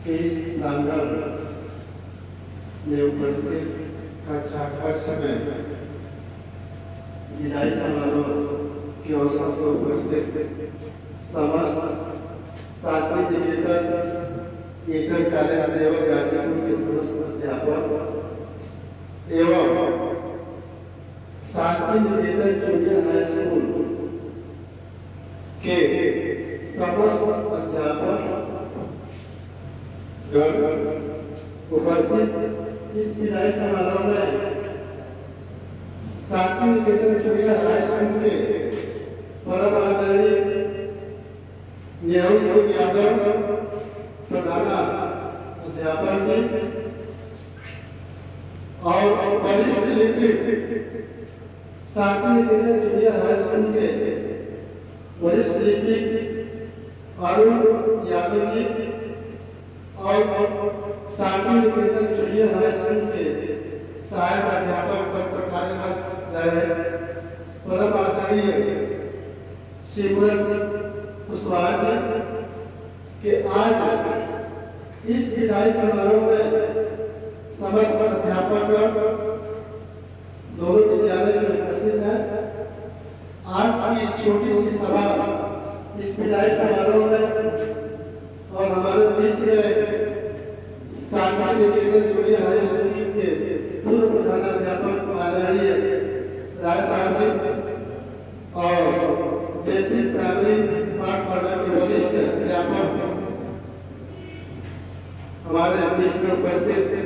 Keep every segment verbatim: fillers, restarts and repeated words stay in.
के इस प्रांगण में उपस्थित कक्षा कक्ष में विदाई समारोह के अवसर पर उपस्थित समस्त सातवीं निकेतन इंटर कॉलेज सेवक गाजीपुर के समस्त अध्यापक एवं सातवीं निकेतन जूनियर हाई स्कूल के समस्त अध्यापक उपस्थित इस विदाई समारोह में सातवीं निकेतन जूनियर हाई स्कूल के परम आदरणीय नेहरू सिंह यादव प्रधान अध्यापक जी और वरिष्ठ लिपिक सातवीं निकेतन जूनियर हाई स्कूल के वरिष्ठ लिपिक अरुण यादव जी और सातवीं निकेतन जूनियर हाई स्कूल के सहायक अध्यापक पद पर कार्यरत रहे परम आदरणीय श्रीमती कुशवाहा जी के आज इस विदाई समारोह में समस्त अध्यापक दोनों विद्यालय में उपस्थित हैं। आज की छोटी सी सभा इस विदाई समारोह में और हमारे बीच में सातवीं निकेतन जूनियर हाई स्कूल के पूर्व प्रधानाध्यापक आदरणीय राय साहब जी और बेसिक प्राइमरी पाठशाला के वरिष्ठ अध्यापक हमारे बीच में उपस्थित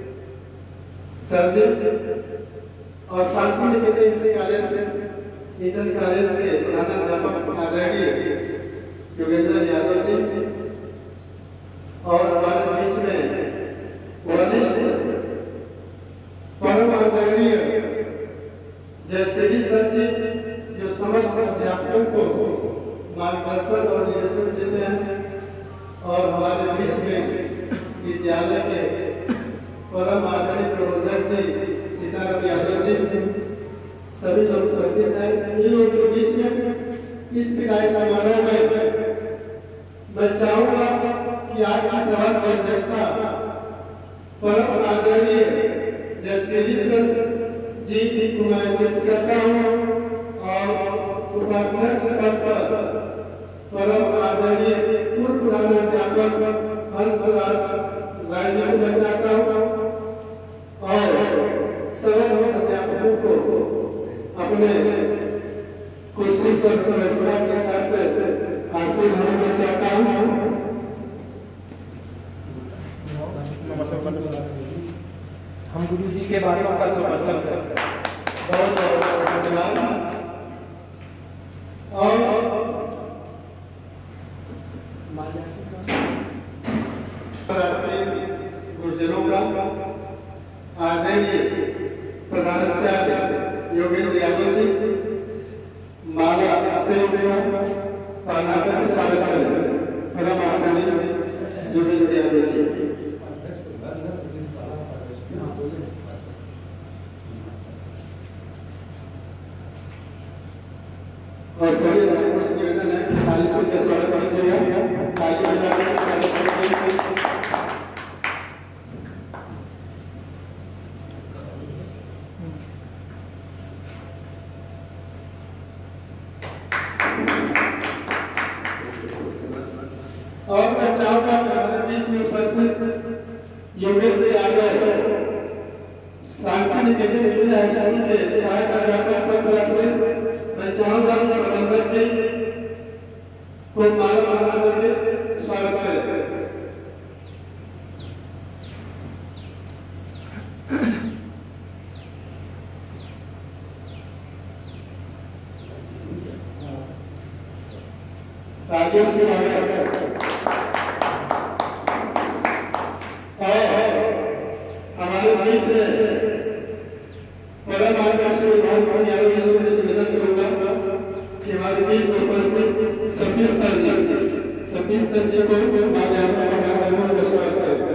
सर जी और सातवीं निकेतन इंटर कॉलेज से इंटर कॉलेज के प्रधानाध्यापक आदरणीय योगेंद्र यादव जी और हमारे बीच में वरिष्ठ परम आदरणीय जयश्री सर जी जो समस्त अध्यापकों को मार्गदर्शन और निर्देशन देते हैं और हमारे बीच में विद्यालय के परम आदरणीय प्रबंधक श्री सीताराम यादव जी सभी लोग उपस्थित हैं। इन लोगों के बीच में इस विदाई समारोह में मैं चाहूंगा कि आज की सभा की अध्यक्षता परम आदरणीय जयश्री सर जी को मैं नियुक्त करता हूँ और उपाध्यक्ष पद पर परम आदरणीय पूर्व प्रधानाध्यापक हंसराज राय जी को मैं चाहता हूँ और समस्त अध्यापकों को अपने कुर्सी पर के हिसाब से आसीन होने में चाहता हूँ। हम गुरु जी के बारे में का समर्थन करते हैं। बहुत बहुत धन्यवाद। और गुरुजनों का आदरणीय प्रधानाचार्य योगेंद्र यादव जी माला से स्वागत करें। परम आदरणीय योगेंद्र यादव जी और सभी नागरिकों से निवेदन है कि ताली से स्वागत कीजिएगा। ताली बजाकर और मैं चाहूंगा कि हमारे बीच में उपस्थित योगेंद्र यादव सातवीं निकेतन जूनियर हाई स्कूल के सहायक अध्यापक पद से मैं चाहूंगा कि प्रबंधक जी को माला बना करके स्वागत करें। राजेश जी हमारे बीच में परम आदरणीय विधान सिंह यादव जी से निवेदन करूंगा कि हमारे बीच में उपस्थित सतीश सर जी सतीश सर जी को माल्यार्पण का स्वागत करें।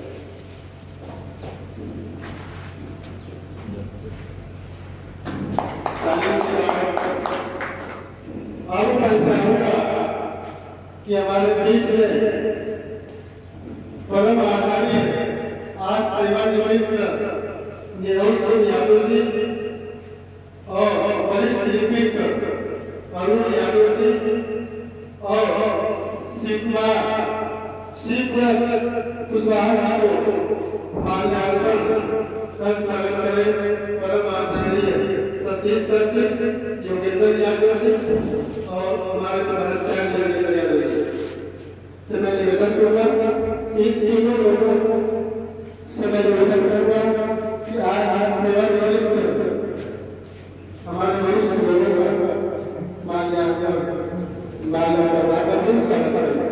अब मैं चाहूंगा कि हमारे बीच में परम आदरणीय आज सेवानिवृत्त निरोध सिंह यादव जी और वरिष्ठ लिपिक अरुण यादव जी और शिवकुमार शिवव्रत कुशवाहा को माल्यार्पण कर स्वागत करें। परम आदरणीय सतीश सर जी, योगेंद्र यादव जी और हमारे द्वारा यादव जी से मैं निवेदन करूंगा इन तीनों लोगों से मैं निवेदन करूंगा कि आज सेवा निवृत्त हमारे वरिष्ठ लोगों का माल्यार्पण माल्यार्पण स्वागत करें।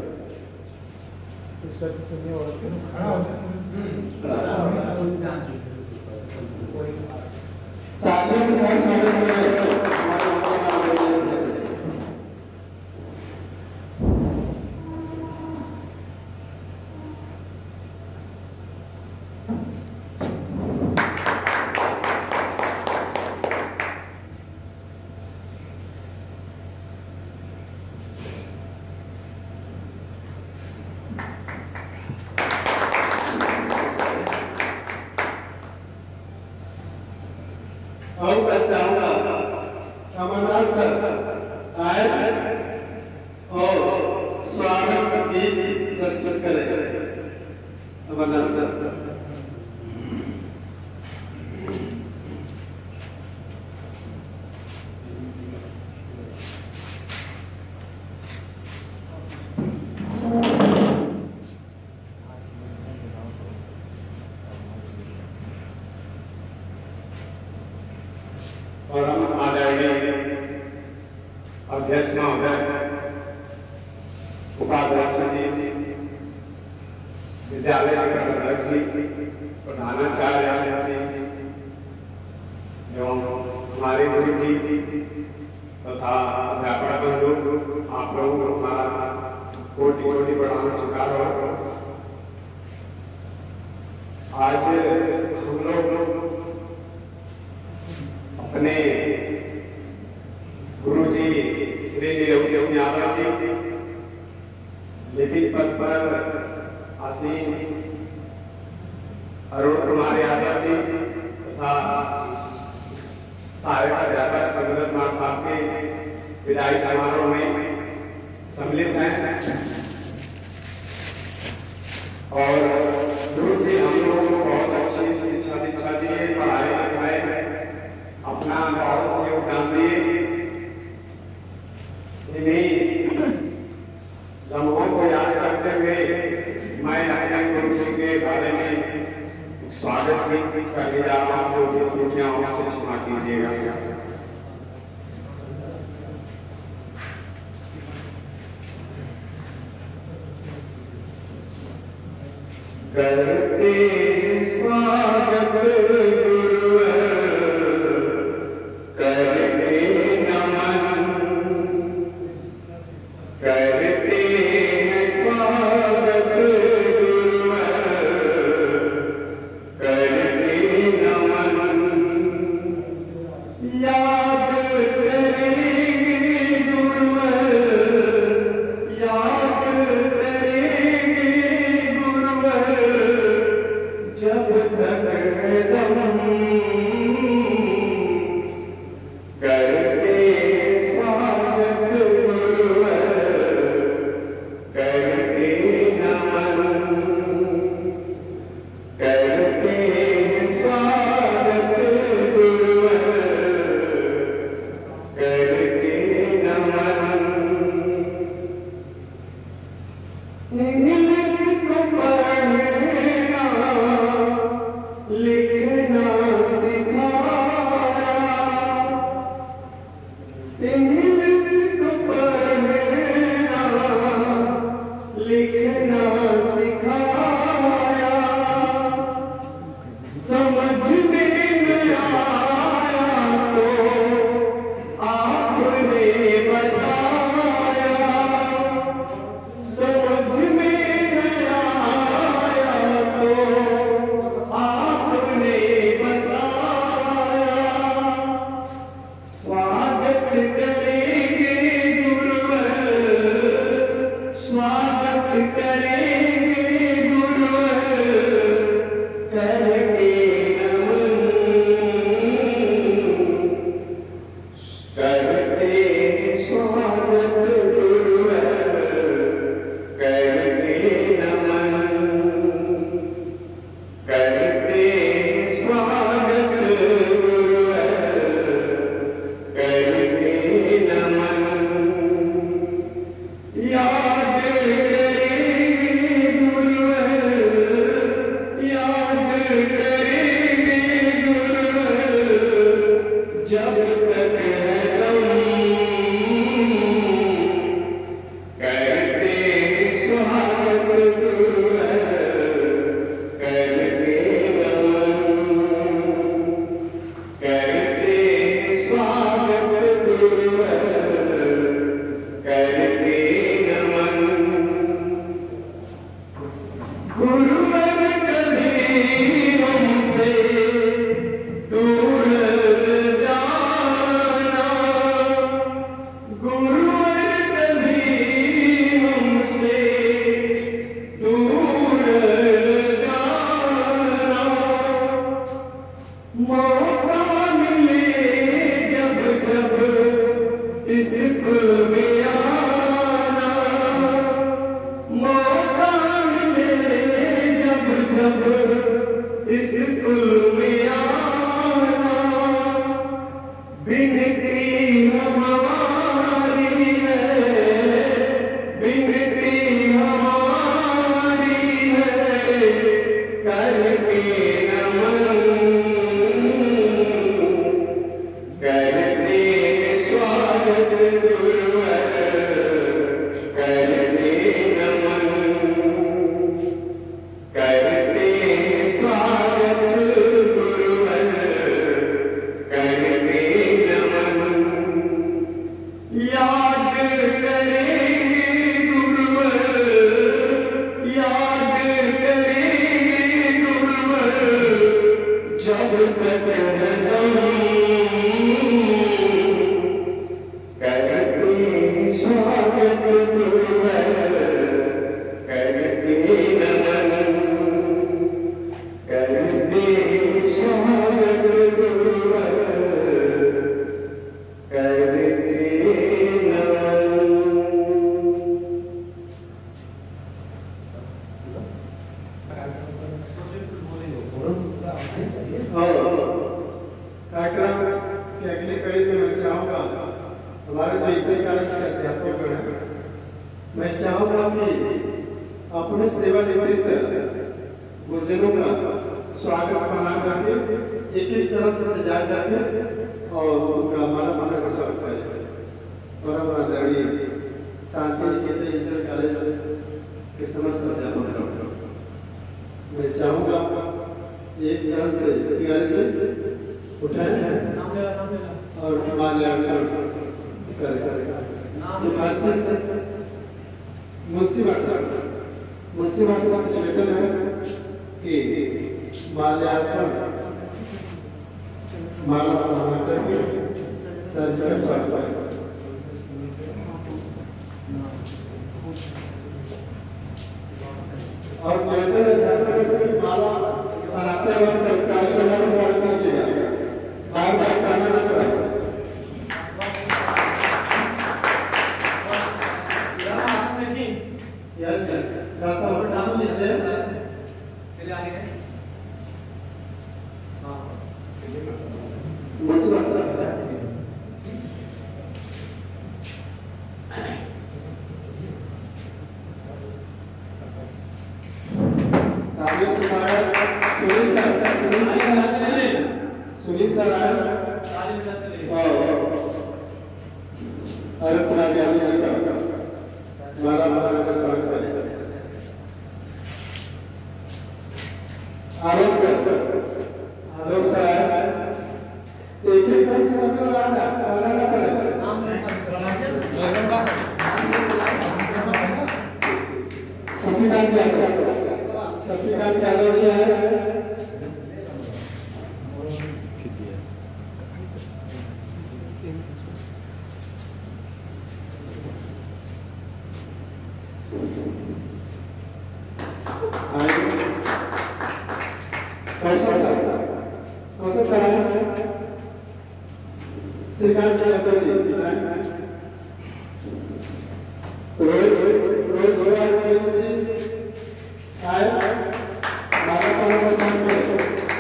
तालियों के साथ स्वागत करें। और मैं चाहूंगा अमरनाथ सर आए और स्वागत गीत प्रस्तुत करें। अमरनाथ सर परम आदरणीय अध्यक्ष महोदय, उपाध्यक्ष जी, विद्यालय के प्रबंधक जी, प्रधानाचार्य जी एवं हमारे गुरु जी तथा अध्यापक बंधु, आप लोगों को हमारा कोटि कोटि प्रणाम स्वीकार हो। आज हम लोग अपने गुरु जी श्री निरोध सिंह यादव जी, लिपिक पद पर आसीन अरुण कुमार यादव जी तथा सहायक अध्यापक संगत कुमार साहब के विदाई समारोह में सम्मिलित हैं। और गुरु जी हम लोगों को बहुत अच्छी शिक्षा दीक्षा दिए, पढ़ाई लिखाई अपना बहुत योगदान दिए। इन्हीं लम्हों को याद करते हुए मैं अपने गुरु जी के बारे में स्वागत भी करने जा रहा हूँ, जो भी त्रुटियां से क्षमा कीजिएगा। करते स्वागत स्वागत करेंगे गुरुवर कभी हमसे दूर जाना, गुरुवर कभी हमसे दूर जाना, मौका मिले जब जब इस कुल में आना, मौका मिले जब जब इस कुल में आना, बिनती हमारी है, बिनती हमारी है, करके नमन, करते स्वागत गुरुवर, करते नमन, करते स्वागत गुरुवर, करते नमन, याद करेंगे गुरुवर, याद करेंगे गुरुवर, जब तक है दम, करते स्वागत गुरुवर, करते नमन, करते स्वागत गुरुवर, करते नमन। कार्यक्रम की अगली कड़ी में मैं चाहूँगा हमारे जो इतने कॉलेज के अध्यापक हैं, मैं चाहूँगा कि अपने सेवानिवृत्त गुरुजनों का स्वागत मना करके एक एक तरफ से जा करके और उनका माला माला का स्वागत करें। परम आदरणीय शांति निकेतन इंटर कॉलेज के समस्त अध्यापक का मैं चाहूँगा एक तरह से किनारे से उठाए और माल्यार्पण करें। मुंशी भाषा मुंशी भाषा का निवेदन है कि माल्यार्पण माला बना करके सर का स्वागत करें। और निवेदन है कि माला बनाते वक्त कार्यक्रम को स्वागत कीजिएगा, बार बार करना न करें। रास्ता और नाम लीजिए चले आगे हैं। हाँ मुझे रास्ता आगे सुनाया Sunil sir Sunil sir Sunil sir आए और पूरा ज्ञानी जी का माला माला का स्वागत करें। आलोक सर आलोक सर आए एक एक तरह से सब लोग आ रहा है ना करें नाम शशिकांत यादव शशिकांत यादव जी है। श्रीकांत यादव जी रोहित रोहित गोयल जी आए माता पाना का सम्मान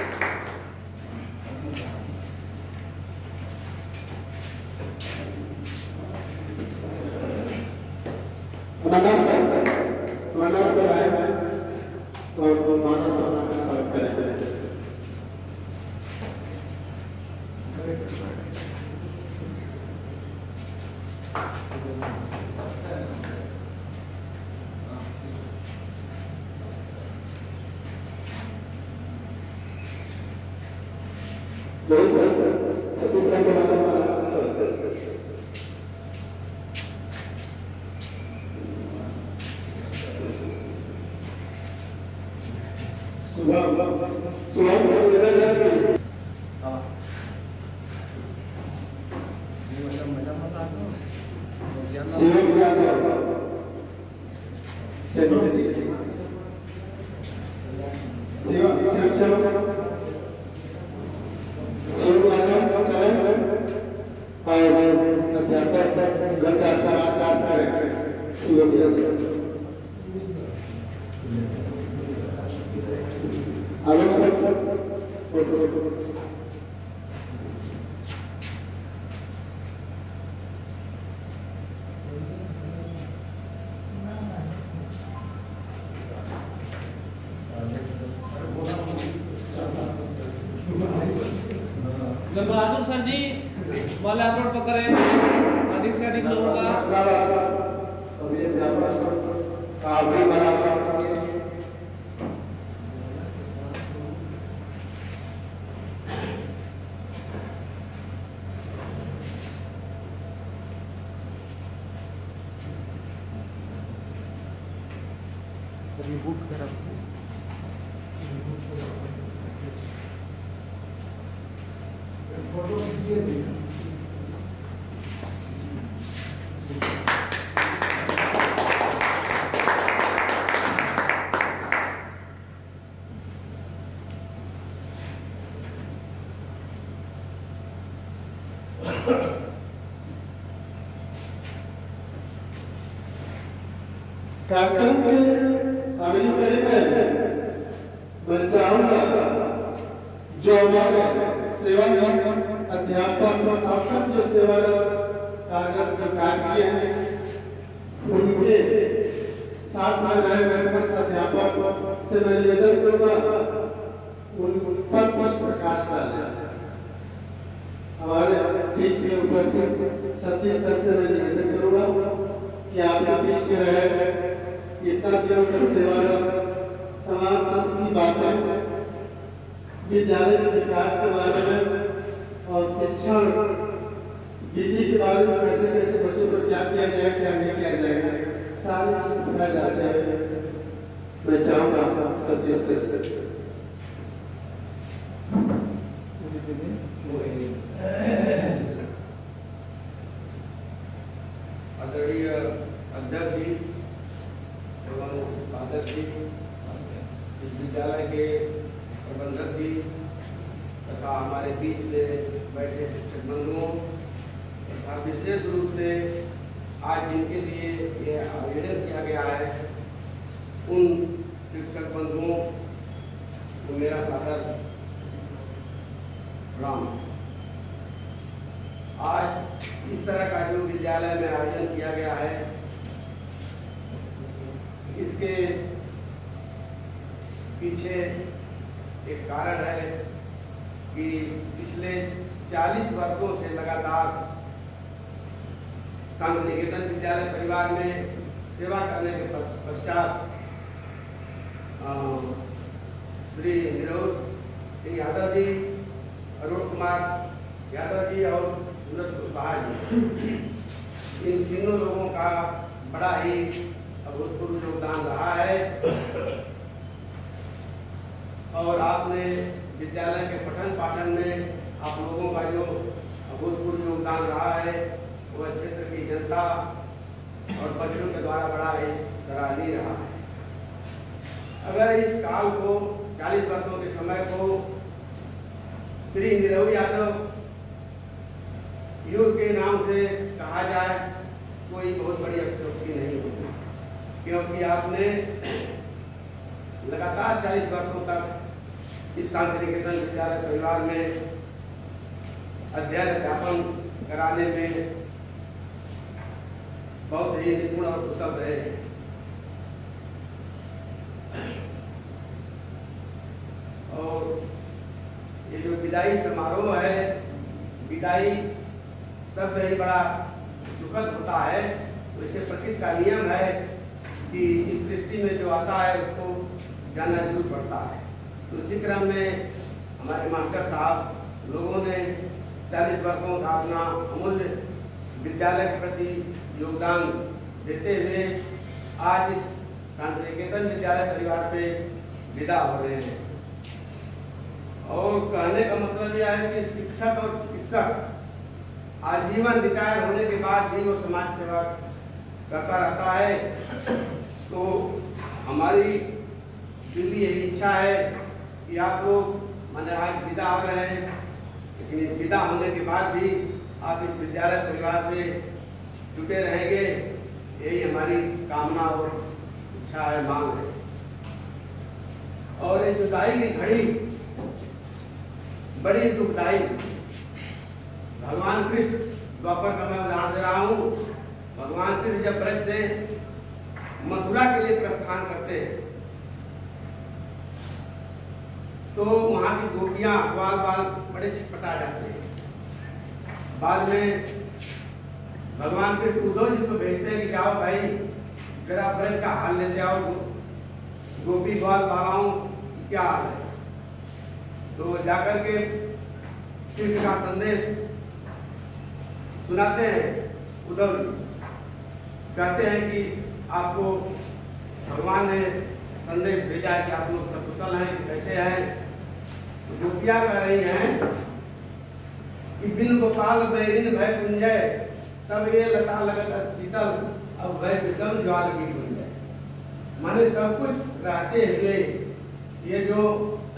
नमस्कार नमस्कार आए और माता पाना का स्वागत करें। Yes, sir. Sati sir के बारे में सुबह सुबह से निवेदन शिव यादव शिव शिव चलो शिव यादव चले और अध्यापक घर का समाचार करें शिव यादव आगे फोटो बहादुर सर जी वाले अपलोड पकड़े अधिक से अधिक लोगों का कार्यक्रम के अगली कड़ी में मैं चाहूंगा जो हमारे सेवानिवृत्त अध्यापक आप सब जो सेवा कार्यक्रम जो कार्य किए हैं उनके साथ में रहे मैं समस्त अध्यापक से मैं निवेदन करूंगा उन पर कुछ प्रकाश डालें। हमारे बीच में उपस्थित सतीश सर से मैं निवेदन करूंगा कि आपके बीच में रहे इतना दिनों तक सेवारत तमाम किस्म की बातें विद्यालय के विकास के बारे में और शिक्षण विधि के बारे में कैसे कैसे बच्चों को क्या किया जाए क्या नहीं किया जाएगा सारे चीज बताए जाते हैं। मैं चाहूँगा सतीश से आदरणीय अध्यक्ष जी एवं उपाध्यक्ष जी, इस विद्यालय के प्रबंधक जी तथा हमारे बीच में बैठे शिक्षक बंधुओं तथा विशेष रूप से आज जिनके लिए यह आयोजन किया गया है उन शिक्षक बंधुओं को मेरा सादर प्रणाम। आज इस तरह का जो विद्यालय में आयोजन किया गया है इसके पीछे एक कारण है कि पिछले चालीस वर्षों से लगातार संघ निकेतन विद्यालय परिवार में सेवा करने के पश्चात श्री निरोध सिंह यादव जी, अरुण कुमार यादव जी और सूरज कुशवाहा जी, इन तीनों लोगों का बड़ा ही अभूतपूर्व योगदान रहा है और आपने विद्यालय के पठन पाठन में आप लोगों का जो अभूतपूर्व योगदान रहा है वह क्षेत्र की जनता और बच्चों के द्वारा बड़ा ही सराहनीय रहा है। अगर इस काल को चालीस वर्षों के समय को श्री निरहु यादव युग के नाम से कहा जाए कोई बहुत बड़ी अतिशयोक्ति नहीं होगी, क्योंकि आपने लगातार चालीस वर्षों तक इस शांति निकेतन विद्यालय परिवार में अध्ययन अध्यापन कराने में बहुत ही निपुण और कुशल रहे हैं। और ये जो विदाई समारोह है, विदाई शब्द ही बड़ा सुखद होता है, तो इसे प्रकृति का नियम है कि इस सृष्टि में जो आता है उसको जाना जरूर पड़ता है। तो इसी क्रम में हमारे मास्टर साहब लोगों ने चालीस वर्षों का अपना अमूल्य विद्यालय के प्रति योगदान देते हुए आज इस शांति निकेतन विद्यालय परिवार से विदा हो रहे हैं। और कहने का मतलब यह है कि शिक्षक और चिकित्सक आजीवन रिटायर होने के बाद भी वो समाज सेवा करता रहता है। तो हमारी दिल यही इच्छा है कि आप लोग मैंने आज विदा हो रहे हैं, लेकिन विदा होने के बाद भी आप इस विद्यालय परिवार से जुटे रहेंगे, यही हमारी कामना और इच्छा है, मांग है। और ये जुदाई की घड़ी बड़ी दुखदाई, भगवान कृष्ण द्वापर का मैं उदाहरण दे रहा हूँ। भगवान कृष्ण जब ब्रज से मथुरा के लिए प्रस्थान करते हैं तो वहां की गोपियां बाल बाल बड़े छटपटा जाते हैं। बाद में भगवान कृष्ण उद्धव जी को भेजते हैं कि जाओ भाई जरा ब्रज का हाल लेते आओ, गोपी ग्वाल बालाओं क्या हाल है। तो जाकर के कृष्ण का संदेश सुनाते हैं उद्धव जी, कहते हैं कि आपको भगवान ने संदेश भेजा है कि आप लोग सकुशल हैं, कैसे हैं। तो गोपियां कह रही हैं कि बिन गोपाल बैरिन भय कुंजय, तब ये लता लगत शीतल, अब भय विषम ज्वाल की कुंजय। माने सब कुछ रहते हुए ये जो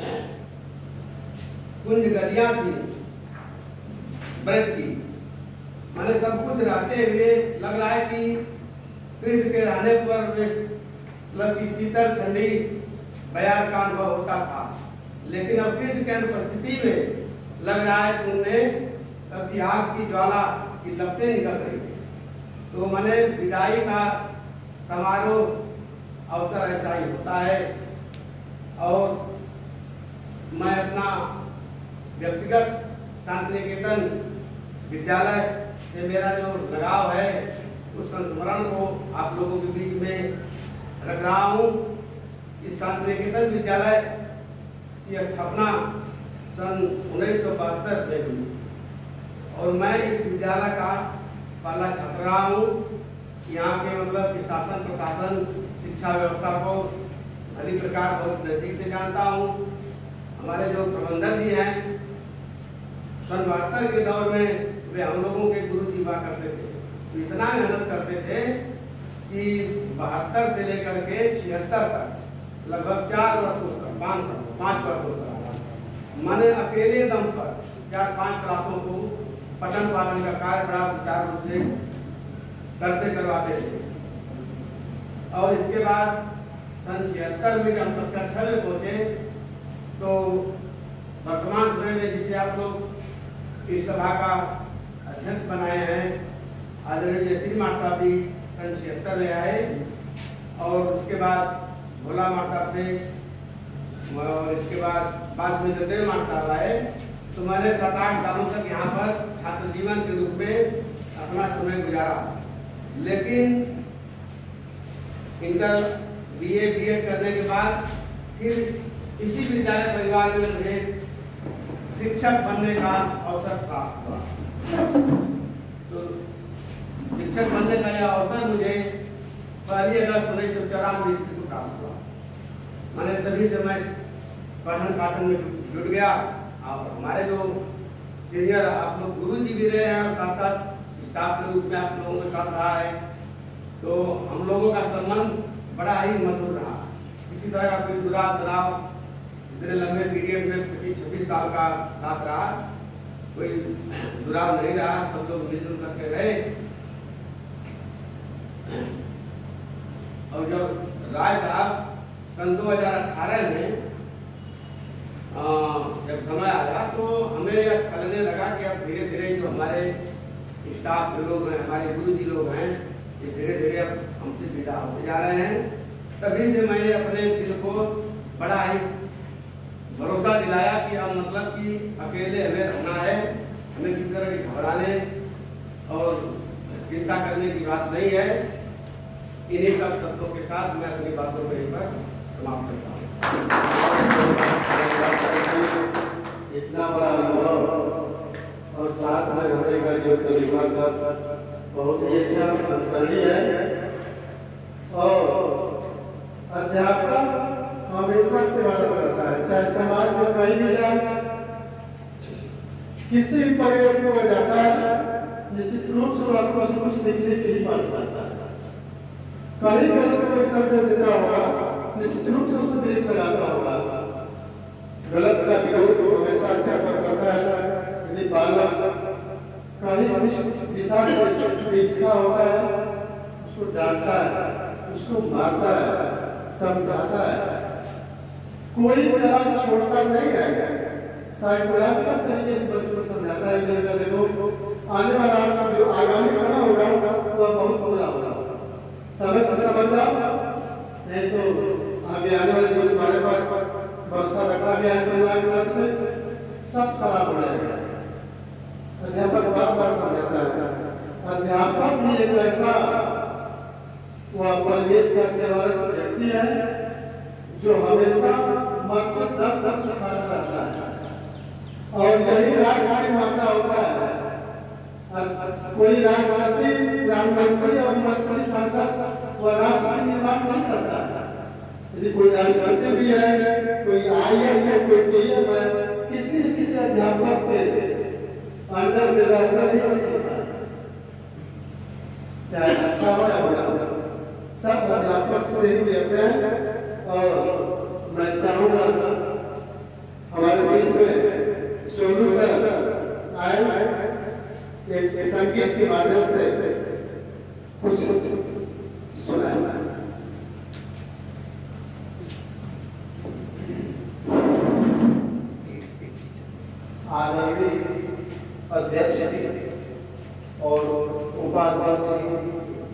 कुंज गलियां थी ब्रज की, माने सब कुछ रहते हुए लग रहा है कि कृष्ण के रहने पर मतलब की शीतल ठंडी बयार का अनुभव होता था, लेकिन अब कृष्ण के अनुपस्थिति में लग रहा है कि उन्हें तब आग की ज्वाला की लपटें निकल रही थी। तो मैंने विदाई का समारोह अवसर ऐसा ही होता है। और मैं अपना व्यक्तिगत शांति निकेतन विद्यालय से मेरा जो लगाव है उस संस्मरण को आप लोगों के बीच में रख रहा हूँ। इस शांति निकेतन विद्यालय की स्थापना सन उन्नीस सौ बहत्तर में हुई और मैं इस विद्यालय का पहला छात्र रहा हूँ। यहाँ के मतलब कि शासन प्रशासन शिक्षा व्यवस्था को भली प्रकार बहुत नजदीक से जानता हूँ। हमारे जो प्रबंधक जी हैं सन बहत्तर के दौर में वे हम लोगों के गुरु जी हुआ करते थे, तो इतना मेहनत करते थे कि बहत्तर से लेकर के छिहत्तर तक लगभग चार वर्षों तक पाँच पाँच वर्षों तक मैंने अकेले दम पर चार पांच क्लासों को पठन पाठन का कार्य बड़ा सुचारू रूप से करते करवाते थे। और इसके बाद सन छिहत्तर में जब हम कक्षा छः में पहुँचे तो वर्तमान समय में जिसे आप लोग इस सभा का अध्यक्ष बनाए हैं आदरणीय जयश्री माठ साहब जी सन छिहत्तर में आए और उसके बाद भोला माठ साहब थे और इसके बाद बाद में जदेव माठ साहब आए। तो मैंने सात आठ सालों तक यहाँ पर छात्र जीवन के रूप में अपना समय गुजारा, लेकिन इंटर बीए बीएड करने के बाद फिर इसी विद्यालय परिवार में मुझे शिक्षक बनने का अवसर प्राप्त हुआ। तो शिक्षक बनने का यह अवसर मुझे पहली अगस्त उन्नीस सौ चौरानवे ईस्वी को प्राप्त हुआ। मैंने तभी से मैं पठन पाठन में जुट गया और हमारे जो सीनियर आप लोग गुरु जी भी रहे हैं और साथ साथ स्टाफ के रूप में आप लोगों के साथ रहा है, तो हम लोगों का संबंध बड़ा ही मधुर रहा। किसी तरह का कोई दुराव तनाव इतने लंबे पीरियड में पच्चीस छब्बीस साल का साथ रहा, कोई दुराव नहीं रहा, सब लोग मिलजुल करके रहे। और जब राय साहब सन दो हजार अठारह में आ, जब समय आया तो हमें यह खलने लगा कि अब धीरे धीरे जो हमारे स्टाफ के लोग हैं, हमारे गुरु जी लोग हैं, ये धीरे धीरे अब हमसे विदा होते जा रहे हैं। तभी से मैंने अपने दिल को बड़ा ही भरोसा दिलाया कि अब मतलब कि अकेले हमें रहना है, हमें किसी तरह के घबराने और चिंता करने की बात नहीं है। इन्हीं सब शब्दों के साथ मैं अपनी बातों को एक बार समाप्त करता हूँ। इतना बड़ा अनुभव और साथ में होने का जो तरीका था बहुत ही अनुकरणीय है। और अध्यापक हमेशा से समाज में कहीं भी जाए, किसी भी परिवेश में वो जाता है, निश्चित रूप से वो आपको कुछ सीखने के लिए बात करता है। कहीं कहीं कोई संदेश देता होगा, निश्चित रूप से उसको दिल लगाता होगा। गलत का विरोध हमेशा अध्यापक करता है। यदि बालक कहीं कुछ दिशा से दिशा होता है, उसको डांटता है, उसको मारता है, समझाता है, कोई कदम छोड़ता नहीं है। साइकोलॉजिकल तरीके से बच्चों को समझाता है कि देखो आने वाला जो आगामी समय होगा वह बहुत बुरा होगा, समय से समझ जाओ, नहीं तो आगे आने वाले जो तुम्हारे पास भरोसा रखा गया है परिवार की तरफ से सब खराब हो जाएगा। अध्यापक बार बार समझाता है। अध्यापक भी एक ऐसा वह परिवेश का सेवारत व्यक्ति है जो हमेशा मन को दब दब सिखाता रहता है, और यही राजनीति मानता होता है। कोई राष्ट्रपति, प्रधानमंत्री और मंत्री सांसद वह राष्ट्र निर्माण नहीं करता है। यदि कोई राष्ट्रपति भी है, कोई आई ए एस है, कोई डी एम है, किसी न किसी अध्यापक के अंडर में रहकर ही हो सकता है, चाहे अच्छा हो या बुरा हो, सब अध्यापक से ही रहते हैं। और मैं चाहूंगा हमारे बीच में सोनू सर आए, एक संगीत के माध्यम से कुछ सुनाए। आदरणीय अध्यक्ष जी और उपाध्यक्ष जी,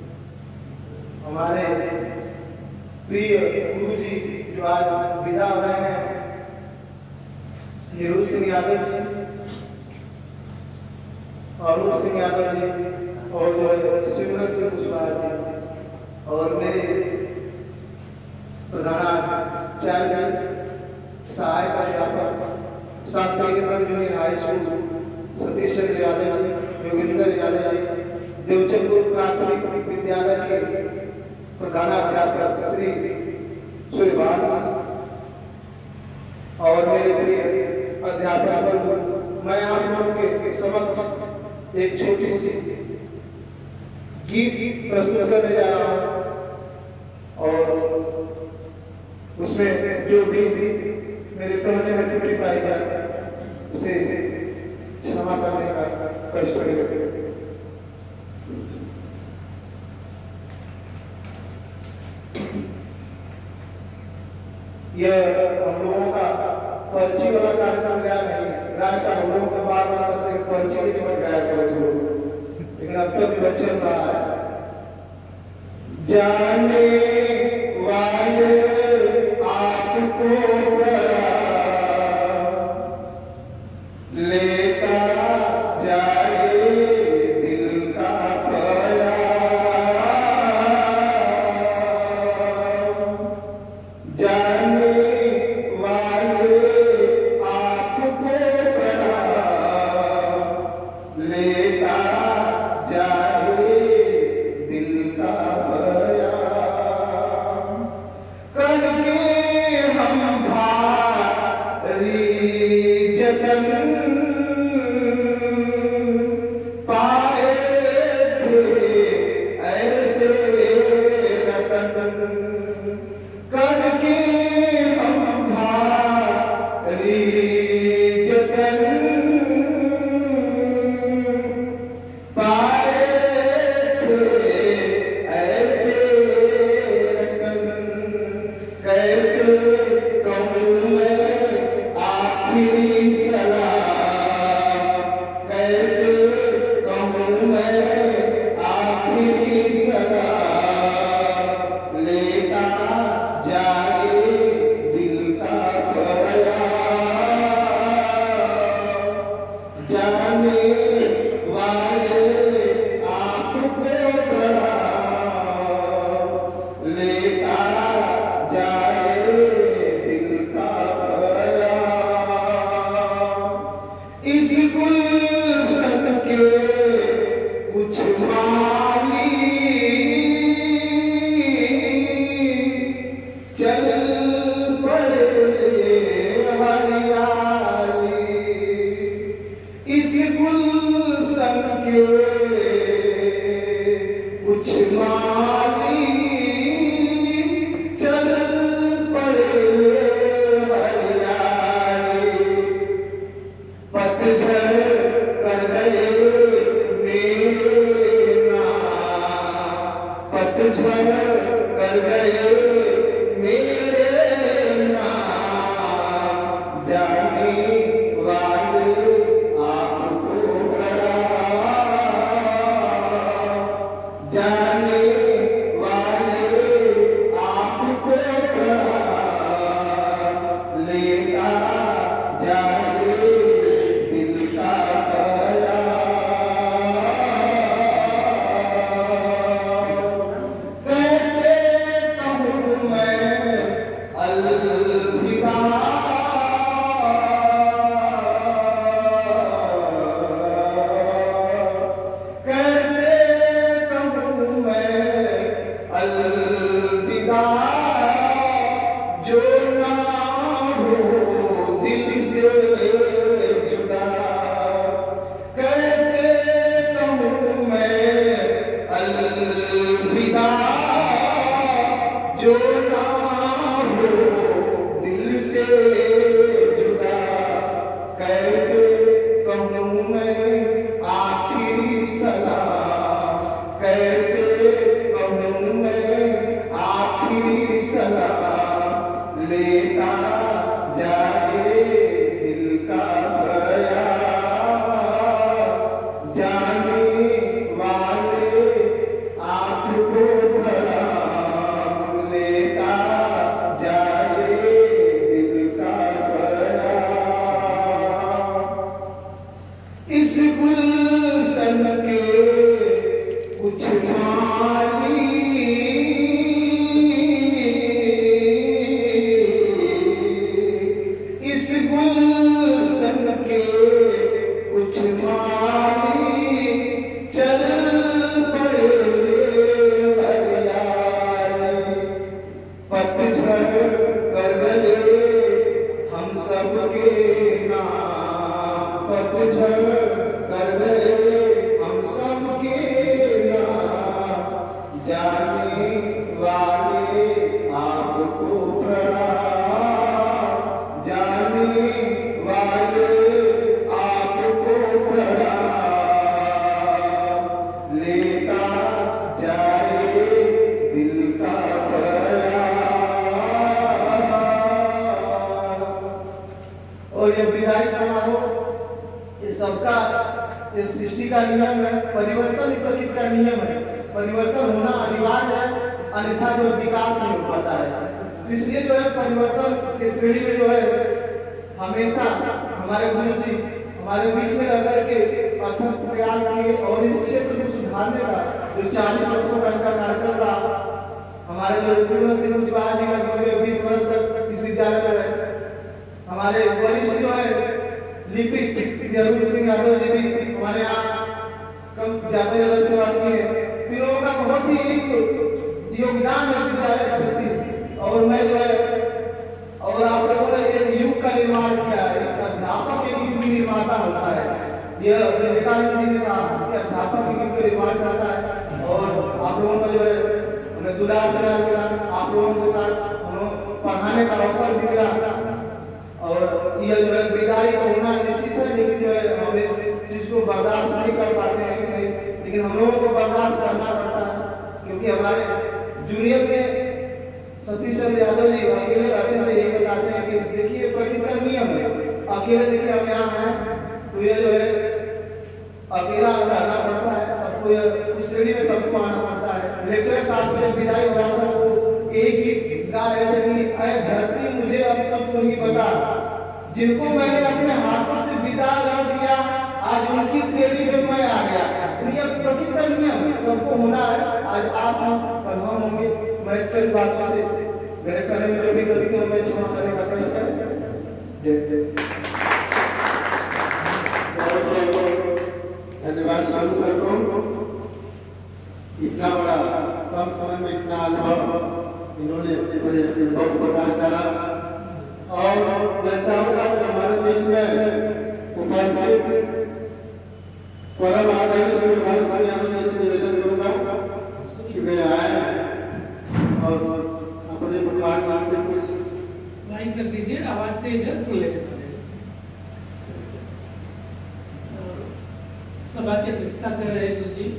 हमारे प्रिय गुरु जी जो आज विदा हो रहे हैं, नीरू सिंह यादव जी, अरुण सिंह यादव जी, और जो है शिवनाथ सिंह कुशवाहा जी, और मेरे प्रधानाचार्य सहायक अध्यापक सातवें junior high school Satish Chandra Yadav ji, Yogendra Yadav ji, Devchandpur प्राथमिक विद्यालय के प्रधानाध्यापक श्री सूर्यभान, और मेरे प्रिय अध्यापक, मैं आप लोगों के समक्ष एक छोटी सी गीत प्रस्तुत करने जा रहा हूं, और उसमें जो भी मेरे कहने में त्रुटि पाई जाए उसे क्षमा करने का कष्ट करेगा। यह हम लोगों का पर्ची वाला कार्यक्रम गया नहीं, राय साहब हम लोगों को बार बार बताते हैं पर्ची भी मत गाया करो, लेकिन अब तक भी चल रहा है। जाने वाले आपको लेता जाए दिल का पया, जाने वाले आपको पया लेता जाए दिल का पया, करके हम भारी जतन पाए थे ऐसे रतन, करके हम भारी जतन पाए थे ऐसे रतन, कैसे कहूँ मैं आखिरी सलाम, कैसे कहूँ मैं आखिरी सलाम, लेता जाए दिल का पया, जाने वाले आपको प्रणाम, लेता जाए अलविदा कैसे कहूँ मैं अलविदा जो ना हो दिल से जुड़ा कैसे कहूँ मैं अलविदा जो ना हो दिल से जुड़ा कैसे कहूँ मैं आखिरी सलाम कैसे कहूँ मैं आखिरी सलाम लेता जाए दिल का बया जाने वाले आपको प्रणाम लेता जाए दिल का बया इस गुलशन के कुछ माली इस गुलशन के कुछ माली चल पड़े हरियाली पतझड़ कर गए हम सबके नाम पतझड़ कर गए हम सबके नाम जाने वाले आपको प्रणाम जाने वाले आपको प्रणाम लेता जाए दिल का प्रयाण और ये विदाई समारोह ये सबका ये सृष्टि का नियम है परिवर्तन ही प्रकृति का नियम है परिवर्तन होना अनिवार्य है अन्यथा जो विकास नहीं हो पाता है इसलिए जो है परिवर्तन की श्रेणी में जो है हमेशा हमारे गुरु जी हमारे बीच में रह करके अथक प्रयास किए और इस क्षेत्र को सुधारने का जो चालीस वर्षों का इनका कार्यक्रम रहा हमारे जो श्रीमती सिंह कुशवाहा जी लगभग बीस वर्ष तक इस विद्यालय में रहे हमारे वरिष्ठ जो है लिपिक जरूर सिंह यादव जी भी हमारे यहाँ कम ज्यादा ज्यादा सेवा की है तीनों का बहुत ही एक योगदान है विद्यालय के प्रति और मैं जो है और आप लोगों ने एक युग का निर्माण किया है एक अध्यापक एक युग निर्माता होता है यह विवेकानंद जी ने कहा कि अध्यापक एक युग का निर्माण करता है और आप लोगों का जो है उन्हें दुलार प्यार मिला आप लोगों के साथ उन्होंने पढ़ाने का अवसर भी मिला और यह जो है विदाई को होना निश्चित है लेकिन जो है हम इस चीज को बर्दाश्त नहीं कर पाते हैं नहीं लेकिन हम लोगों को बर्दाश्त करना पड़ता है क्योंकि हमारे जूनियर में सतीश चंद्र यादव जी अकेले रहते थे यही बताते हैं कि देखिए प्रकृति का नियम है अकेले देखिए हम यहाँ हैं तो ये जो है अकेला रहना पड़ता है सबको उस श्रेणी में सबको आना पड़ता है लेक्चर साहब में विदाई हुआ था वो एक ही गा रहे थे कि अरे धरती मुझे अब तक तो नहीं पता जिनको मैंने अपने हाथों से विदा न किया आज उनकी श्रेणी में मैं आ गया ये प्रकृति का नियम सबको होना है आज आप हम होंगे मैं चंद बातों से मेरे करने में जो भी गलती है मैं क्षमा करने का कष्ट है धन्यवाद सालू सर को इतना बड़ा कम समय में इतना अनुभव इन्होंने बहुत प्रकाश डाला और मैं चाहूंगा कि हमारे देश में उपस्थित परम आदरणीय श्री भाई साहब यादव जी से निवेदन करूंगा कि वे आए और अपने परिवार से कुछ लाइक कर दीजिए आवाज तेज है सुन लेते सभा की अध्यक्षता कर रहे गुरु जी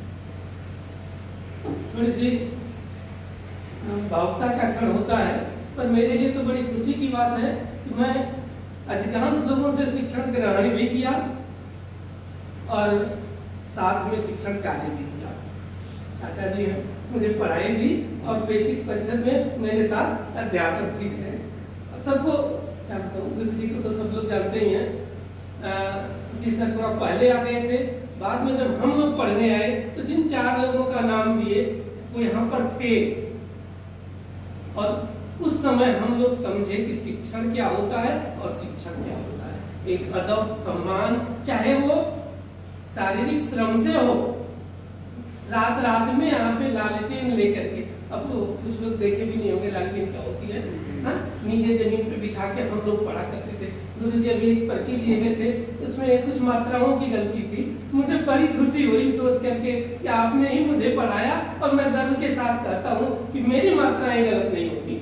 थोड़ी सी भावुकता का क्षण होता है पर मेरे लिए तो बड़ी खुशी की बात है कि मैं अधिकांश लोगों से शिक्षण ग्रहण भी किया और साथ में शिक्षण कार्य भी किया चाचा जी हैं मुझे पढ़ाई भी और बेसिक परिषद में मेरे साथ अध्यापक भी रहे सबको क्या बताऊँ गुरु जी को तो सब लोग जानते ही हैं सतीश सर थोड़ा पहले आ गए थे बाद में जब हम लोग पढ़ने आए तो जिन चार लोगों का नाम दिए वो यहाँ पर थे और उस समय हम लोग समझे कि शिक्षण क्या होता है और शिक्षण क्या होता है। एक अदब सम्मान, चाहे वो शारीरिक श्रम से हो, रात रात में यहाँ पे लालटेन लेकर के, अब तो कुछ लोग देखे भी नहीं होंगे लालटेन क्या होती है, हाँ? नीचे जमीन पे बिछा के हम लोग पढ़ा करते थे। गुरु जी अभी एक पर्ची लिए हुए थे, उसमें कुछ मात्राओं की गलती थी। मुझे बड़ी खुशी हुई सोच करके कि आपने ही मुझे पढ़ाया, और मैं गर्व के साथ कहता हूँ कि मेरी मात्राएं गलत नहीं होती।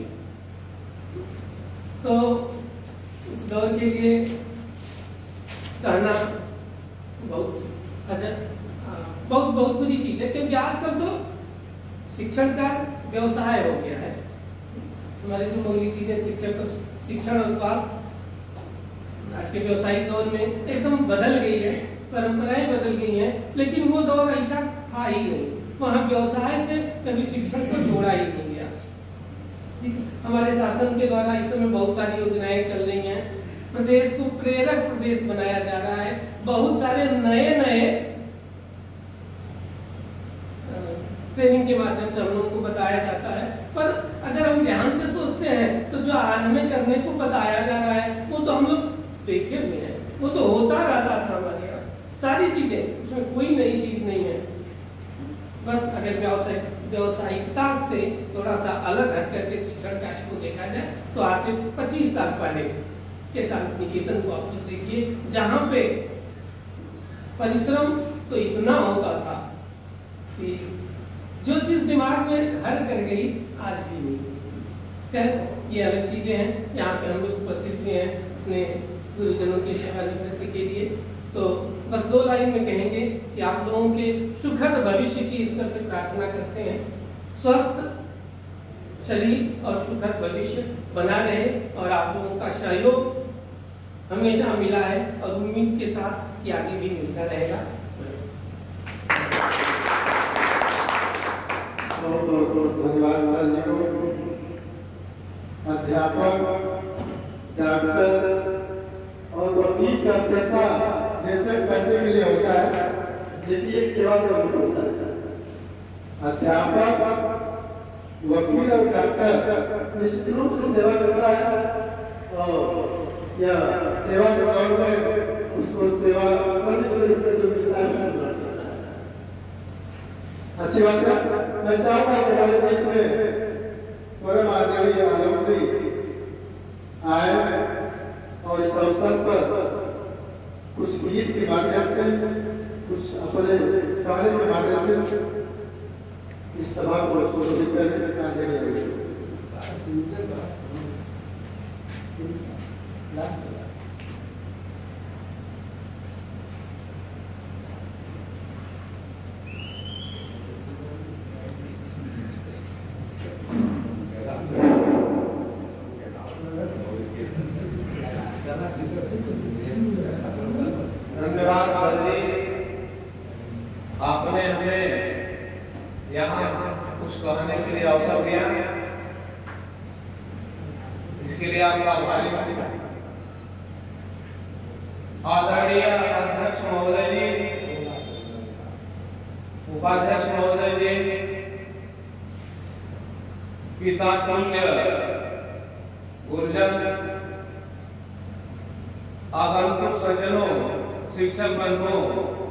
तो उस दौर के लिए कहना बहुत अजब, बहुत बहुत बुरी चीज है, क्योंकि आजकल तो शिक्षण का व्यवसाय हो गया है। हमारी जो मूलभूत चीजें शिक्षक शिक्षण और स्वास्थ्य आज के व्यवसायिक दौर में एकदम बदल गई है, परंपराएं बदल गई हैं, लेकिन वो दौर ऐसा था ही नहीं। वहाँ व्यवसाय से कभी शिक्षण को जोड़ा ही नहीं गया। हमारे शासन के द्वारा इस समय बहुत सारी योजनाएं चल रही हैं, प्रदेश को प्रेरक प्रदेश बनाया जा रहा है, बहुत सारे नए नए ट्रेनिंग के माध्यम से हम लोगों को बताया जाता है। पर अगर हम ध्यान से सोचते हैं तो जो आज हमें करने को बताया जा रहा है वो तो हम लोग देखे हुए हैं, वो तो होता रहता था हमारे यहाँ सारी चीजें, इसमें कोई नई चीज नहीं है। बस अगर व्यवसाय व्यवसायिकता से थोड़ा सा अलग हट करके शिक्षण कार्य को देखा जाए तो आज से पच्चीस साल पहले के शांति निकेतन को आप लोग देखिए, जहाँ पे परिश्रम तो इतना होता था कि जो चीज दिमाग में घर कर गई आज भी नहीं। खैर ये अलग चीजें हैं, यहाँ पे हम लोग उपस्थित हुए हैं अपने गुरुजनों की सेवानिवृत्ति के लिए। तो बस दो लाइन में कहेंगे कि आप लोगों के सुखद भविष्य की ईश्वर से प्रार्थना करते हैं, स्वस्थ शरीर और सुखद भविष्य बना रहे, और आप लोगों का सहयोग हमेशा मिला है और उम्मीद के साथ कि आगे भी मिलता रहेगा। बहुत बहुत धन्यवाद सर जी को। अध्यापक, डॉक्टर और वकील का पेशा जैसे पैसे के लिए होता है, लेकिन एक सेवा का रूप होता है। अध्यापक, वकील और डॉक्टर निश्चित रूप से सेवा करता है, और यह सेवा के दौर में उसको सेवा सर्वस्व जो मिलता है अच्छी बात है। मैं चाहूँगा कि हमारे देश में परम आदरणीय आलोक श्री आए और इस अवसर पर कुछ गीत के माध्यम से, कुछ अपने शहर के माध्यम से इस सभा को सुशोभित करने का आदरणीय धन्यवाद सर जी, आपने हमें यहाँ कुछ कहने के लिए अवसर दिया, इसके लिए आपका आभारी हूँ। आदरणीय अध्यक्ष महोदय जी, उपाध्यक्ष महोदय जी, पिता तुल्य गुरुजन, आगंतुक सज्जनों, शिक्षक बंधुओं,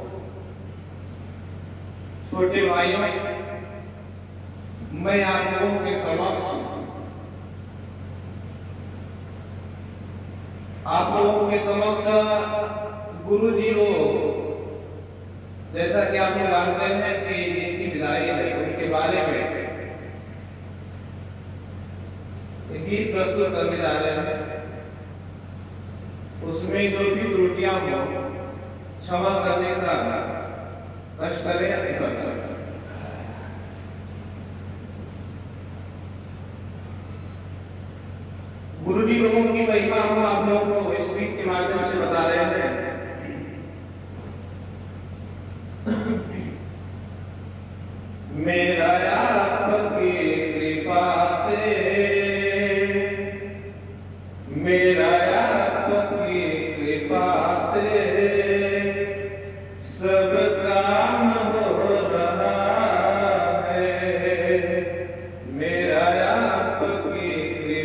छोटे भाइयों, मैं आप लोगों के समक्ष आप लोगों के समक्ष गुरु जी को, जैसा कि आप लोग जानते हैं कि जिनकी विदाई है उनके बारे में गीत प्रस्तुत करने जा रहे हैं। उसमें जो भी त्रुटियां हो क्षमा करने का कष्ट करें। गुरु जी लोगों की महिमा हम आप लोगों को इस गीत के माध्यम से बता रहे हैं। मेरा आपकी कृपा से, मेरा आपकी कृपा से सब काम हो रहा है। मेरा आपकी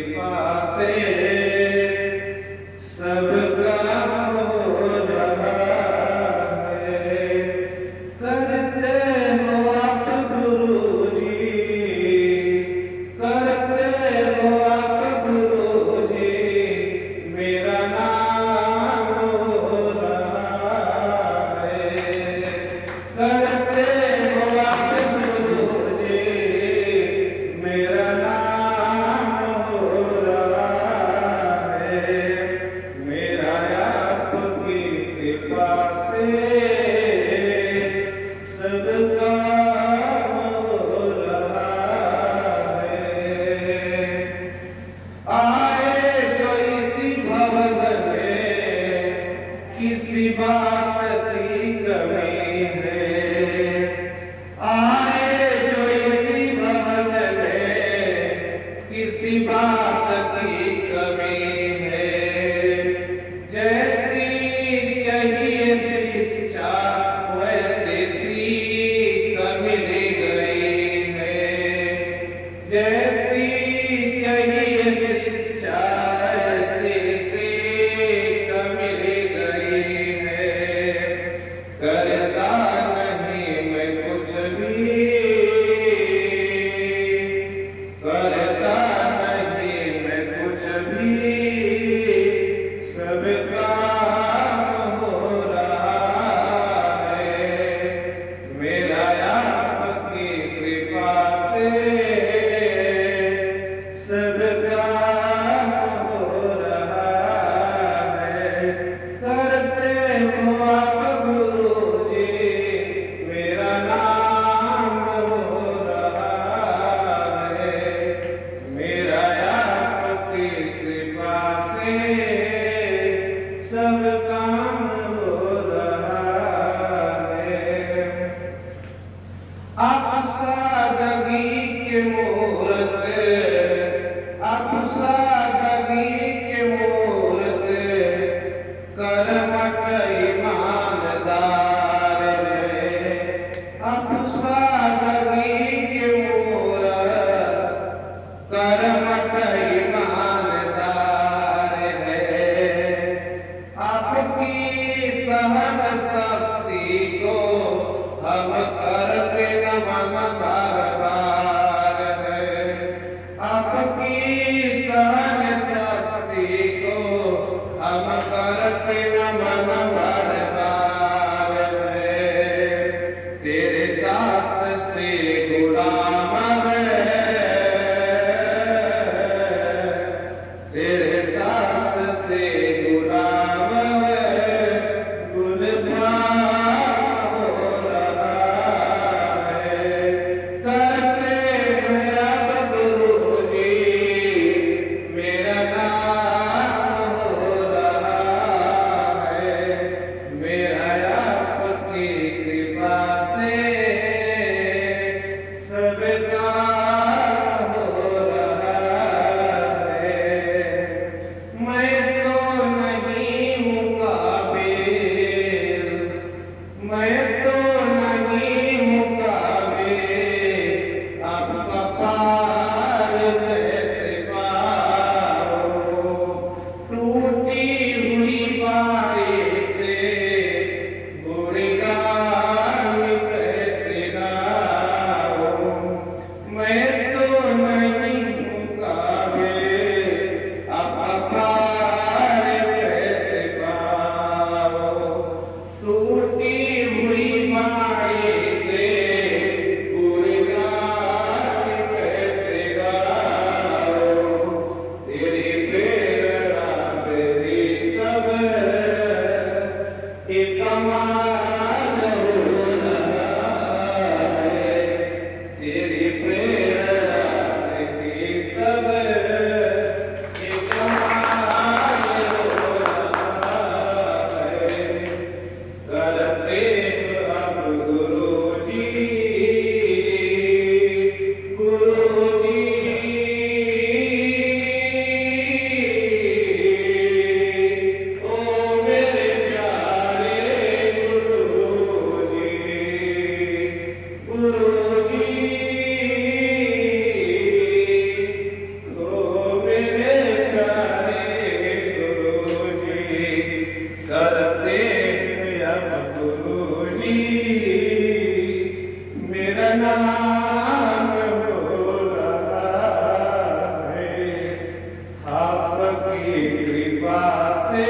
की कृपा से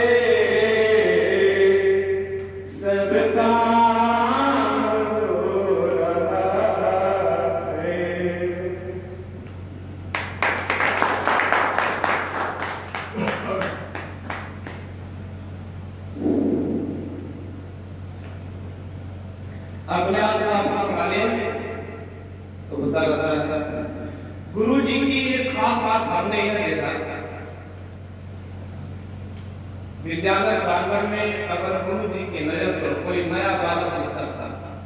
सब काम हो रहा है। अपने आप को आप संभाले तो बता रहता है। गुरु जी की एक खास बात हमने यह देखा, विद्यालय प्रांगण में अगर गुरु जी की नजर पर कोई नया बालक दिखता था,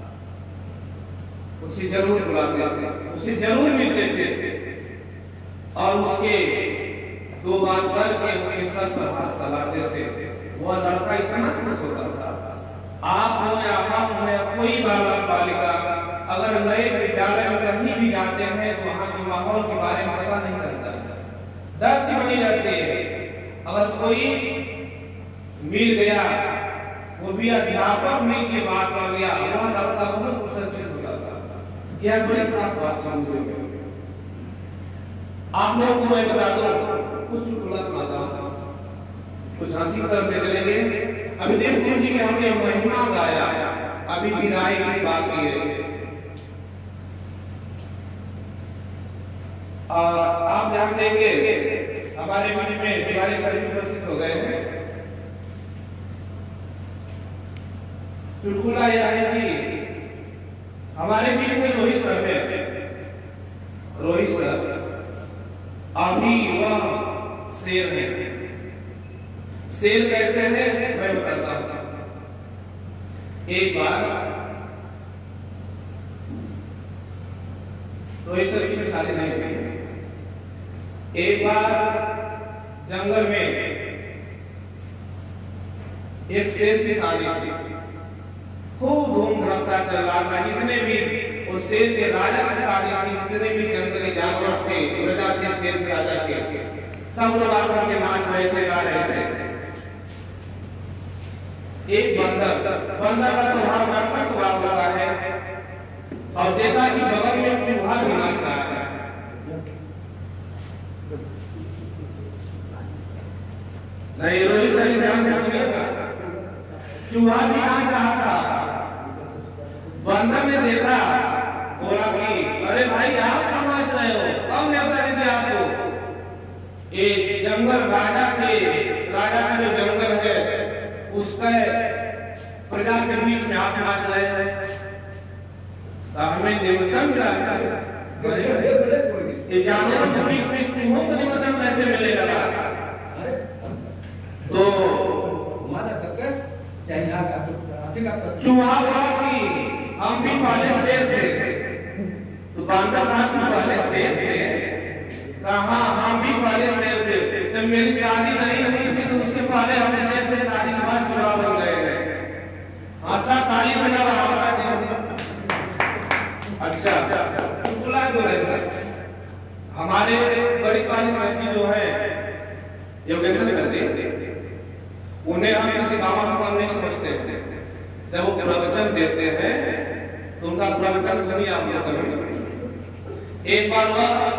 उसे जरूर बुलाते थे, उसे जरूर मिलते थे और उसके दो बात कर के उसके सर पर हाथ सलाते थे। वह लड़का इतना खुश होता था। आप हो या हम हो या कोई बालक बालिका अगर नए विद्यालय में कहीं भी जाते हैं तो वहाँ के माहौल के बारे में पता नहीं रहता, डर से बनी रहती है। अगर कोई मिल गया, वो भी अध्यापक मिल के बात कर गया, वह लड़का बहुत प्रसन्नचित हो जाता। यह बड़ी खास बात समझो। आप लोगों को मैं बता दूं, कुछ चुटकुला सुनाता हूँ, कुछ हंसी कर के चलेंगे। अभी देव गुरु जी के हमने महिमा गाया, अभी विदाई की बाकी है। और आप ध्यान देंगे हमारे मन में बिहारी सर उपस्थित हो गए हैं। चुटकुला यह है कि हमारे बीच में रोहित सर है। रोहित सर अभी युवा शेर है। शेर कैसे है मैं बताता हूं। एक बार रोहित सर की शादी नहीं हुई। एक बार जंगल में एक शेर की शादी थी, खूब धूम धड़का चल रहा था। जितने भी उस शेर के राजा की शादी थी, जितने भी जंगली जानवर थे, प्रजा के शेर के राजा के, सब लोग आकर के नाच रहे थे, गा रहे थे। एक बंदर बंदर का स्वभाव नरम स्वभाव वाला है और देखा कि बगल में चूहा भी नाच रहा है। नहीं, रोहित सर ध्यान से सुनिएगा। चूहा भी नाच रहा था। बंदर ने देखा, बोला कि अरे भाई आप क्यों नाच रहे हो, कौन न्योता देते आपको? एक जंगल राजा के राजा का जो जंगल है उसका प्रजा के बीच में आप नाच रहे हैं, हमें निमंत्रण मिला है। ये जानवर के बीच में चूहों को निमंत्रण कैसे मिलेगा? तो चूहा बोला कि हम भी पहले शेर थे। तो बंदर कहा कि पहले शेर थे? कहा हम भी पहले शेर थे। जब मेरी शादी नहीं हुई थी तो उसके पहले हम शेर थे, शादी के बाद चूहा बन गए। आशा ताली बजा रहा है। अच्छा, चुटकुला जो है हमारे बड़ी काली सर जी जो है योगेंद्र सर जी, उन्हें हम किसी बाबा से कम नहीं समझते थे। जब वो प्रवचन देते हैं तो उनका प्रवचन सुनिए आप लोग कभी। एक बार वह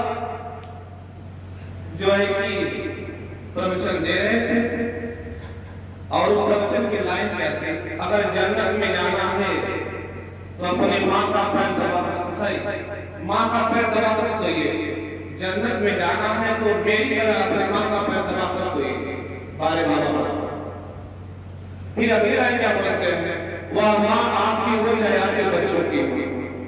जो है कि प्रवचन दे रहे थे और उस प्रवचन की लाइन क्या थी, अगर जन्नत में जाना है तो अपने माँ का पैर दबाकर सही माँ का पैर दबाकर सोइए। जन्नत में जाना है तो मेरी तरह अपने माँ का पैर दबाकर सोइए। बारे बाबा फिर अगली लाइन क्या बोलते हैं, वह माँ आपकी हो चाहे आपके बच्चों की हो,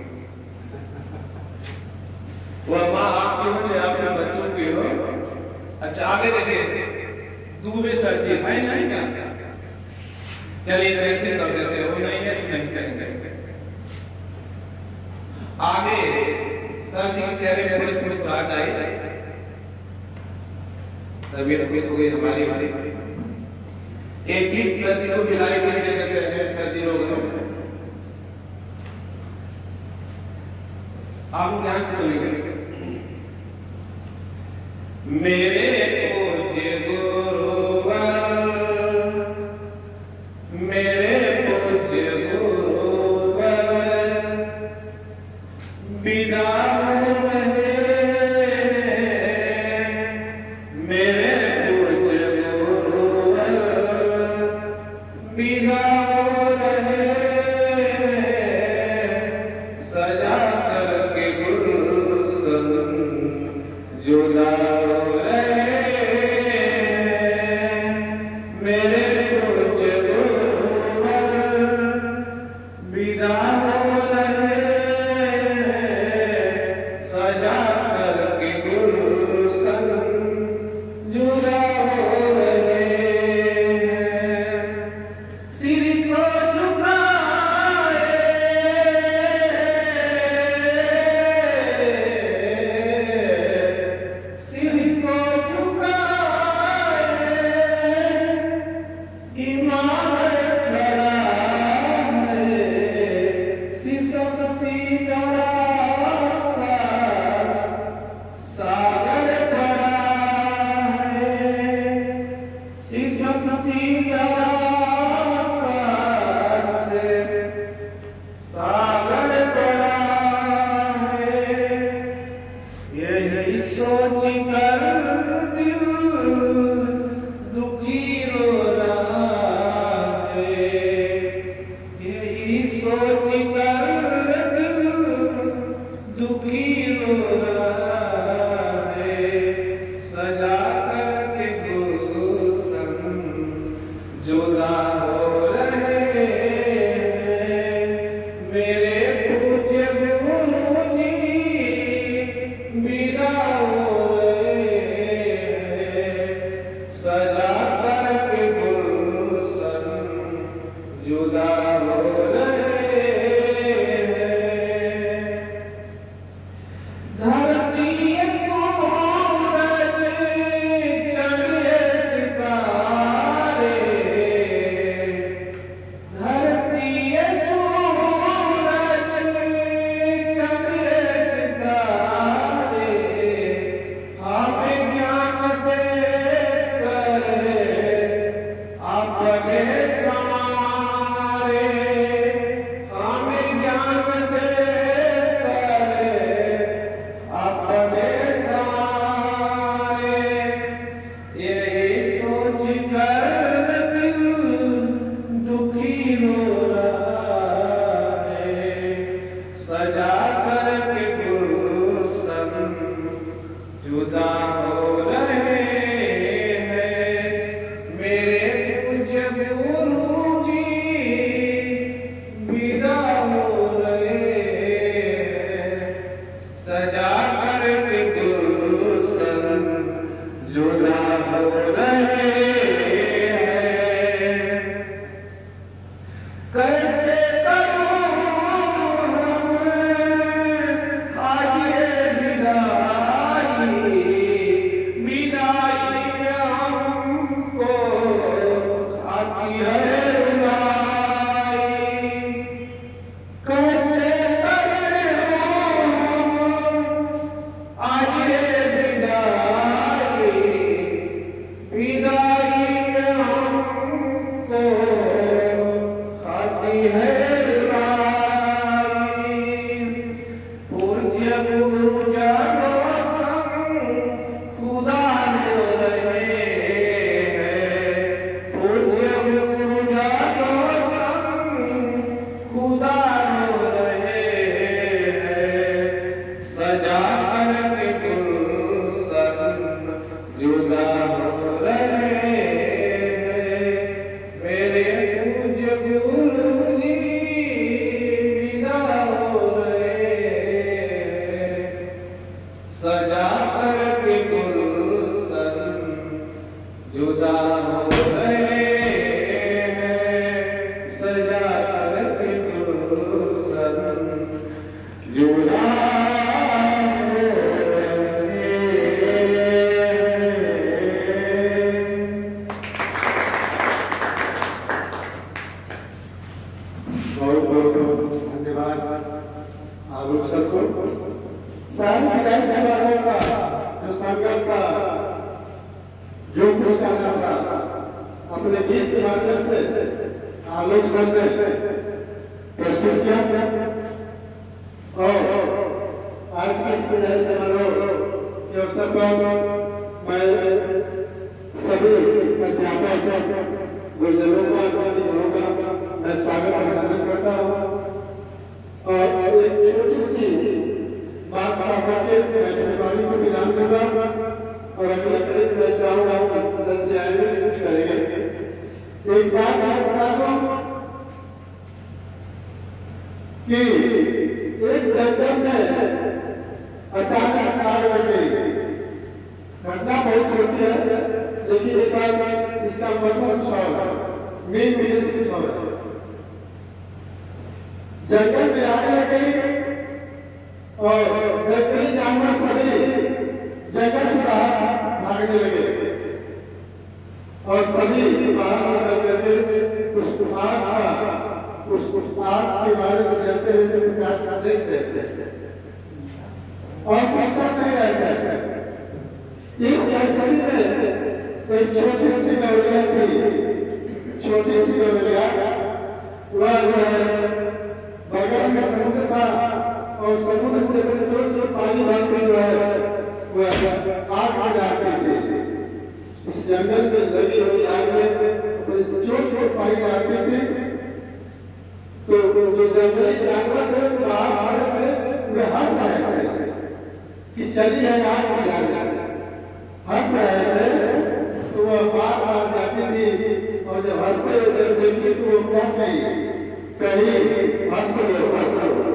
वह माँ आपकी हो चाहे आपके बच्चों की हो। अच्छा आगे देखिए, दूबे सर जी है नहीं क्या? चलिए कैसे कर देते हो, नहीं है तो नहीं करेंगे। आगे सर जी के चेहरे पर थोड़ी सी मुस्कुराहट आई, तबीयत खुश हो गई हमारी हमारी। एक गीत सर जी को मिलाई के दे देते हैं सर जी लोग। आप ध्यान से सुनिएगा। मेरे पूज्य गुरुवर, मेरे पूज्य गुरुवर विदा हो रहे, मेरे पूज्य जुदा हो रहे हैं सजारत गुलशन जुदा सारी विदाई समारोह का जो संकल्प था, जो कुछ करना था, अपने गीत के माध्यम से आलोक सर ने प्रस्तुत किया। और आज की इस विदाई समारोह के अवसर पर मैं सभी अध्यापक गुरुजनों का गुरुजनों का मैं स्वागत अभिनंदन करता हूँ। और एक छोटी सी बात करके मैं वाणी को विराम दूंगा और अगले कड़ी मैं चाहूंगा सदन से आएंगे कुछ करेंगे। एक बात मैं बता दूं कि एक जंगल में अचानक आग लग गई। घटना बहुत छोटी है लेकिन एक बार इसका मतलब कुछ और है, मेन उद्देश्य कुछ और है। जंगल में आग लग गई और जंगली जानवर सभी जंगल से बाहर भागने लगे और सभी बाहर निकल करके उस आग का उस आग के बारे में जलते हुए प्रकाश का देख रहे थे और कुछ कर नहीं रहे थे। इस परिस्थिति में एक छोटी सी गौरिया थी, छोटी सी गौरिया वह बगल में समुद्र था और समुद्र से जो जो पानी भरकर जो है वह आग में डालते थे। इस जंगल में लगी हुई आग में जो जो पानी डालते थे तो जो जंगली जानवर थे बाहर थे वे हंस रहे थे कि चलिए आग में डाल हंस रहे थे। तो वह बार बार जाती थी और जब हंसते हुए जब देखी तो वो क्या कही कहीं हंस लो हंस लो।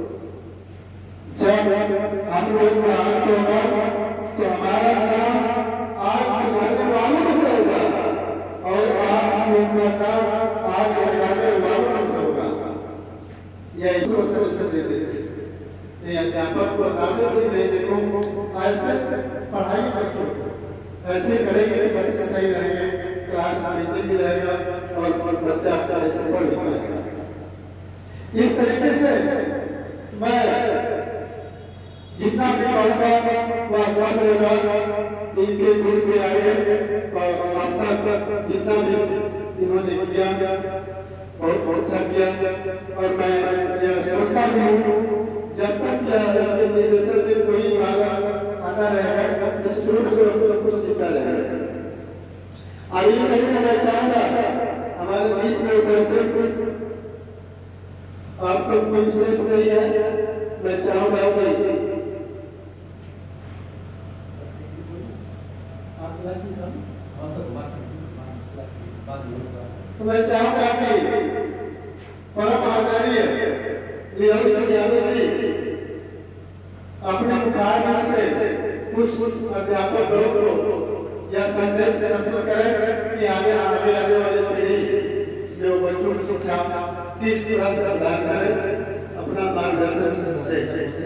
जब हम लोग में आग होगा तो हमारा काम आग बुझाने वालों से होगा और आग हम लोग का काम आग लगाने वालों से होगा। यह इसको समझ देते थे। ये अध्यापक को बताते थे नहीं देखो ऐसे पढ़ाई बच्चों ऐसे करेंगे कि बच्चे सही रहेंगे, क्लास में भी रहेगा और बच्चा सारे से पढ़ पाएगा। इस तरीके से मैं जितना भी कहूँगा वह कम होगा इनके गुरु के आगे और अब तक जितना भी इन्होंने किया बहुत बहुत अच्छा किया। और मैं यह सोचता भी हूँ जब तक निर्देशन में कोई भागा आता रहेगा शुरू से सब कुछ सीखता रहेगा। और ये नहीं मैं चाहूँगा हमारे बीच में उपस्थित आपको कोई विशेष नहीं है, मैं चाहूँगा कि तो मैं चाहूँगा कि परम आदरणीय यादव जी अपने मुखारबिंद से कुछ अध्यापक लोग को यह संदेश प्रस्तुत करें कि आगे आगे आने वाले पीढ़ी जो बच्चों की शिक्षा किस तरह से अभ्यास करें, अपना मार्गदर्शन दें।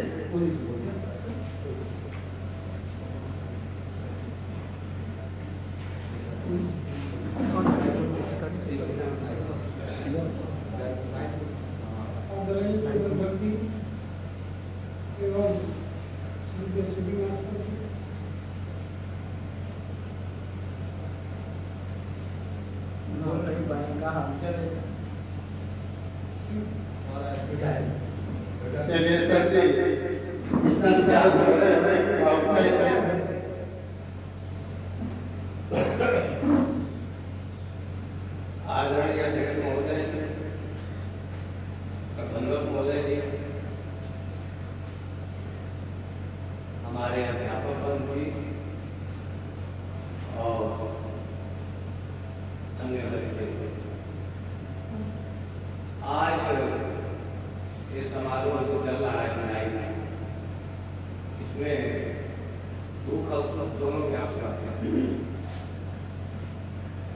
चलिए सर जी इतना विचार सुन रहे हैं आदरणीय अध्यक्ष महोदय, प्रबंधक महोदय जी, हमारे अध्यापक बंधु और अन्य बच्चे, आज ये समारोह जो चल रहा है बनाई में, इसमें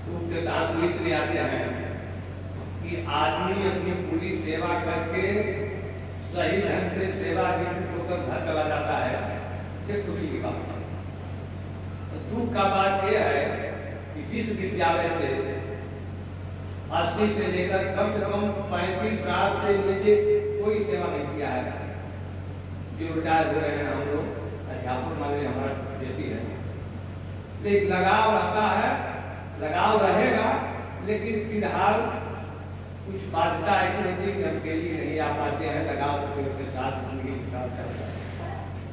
दुख के तांसु इसलिए आते हैं कि आदमी अपनी पूरी सेवा करके सही ढंग से सेवा निवृत्त होकर घर चला जाता है, फिर खुशी की बात है। तो दुख का बात यह है कि जिस विद्यालय से अस्सी से लेकर कम से कम पैंतीस साल से नीचे कोई सेवा नहीं किया है, जो रिटायर हो रहे हैं हम लोग अध्यापक मान लीजिए हमारा जैसी है, एक लगाव रहता है, लगाव रहेगा, लेकिन फिलहाल कुछ बाध्यता ऐसी होती है कि हम डेली नहीं आ पाते हैं, लगाव के साथ जिंदगी के साथ चलता है।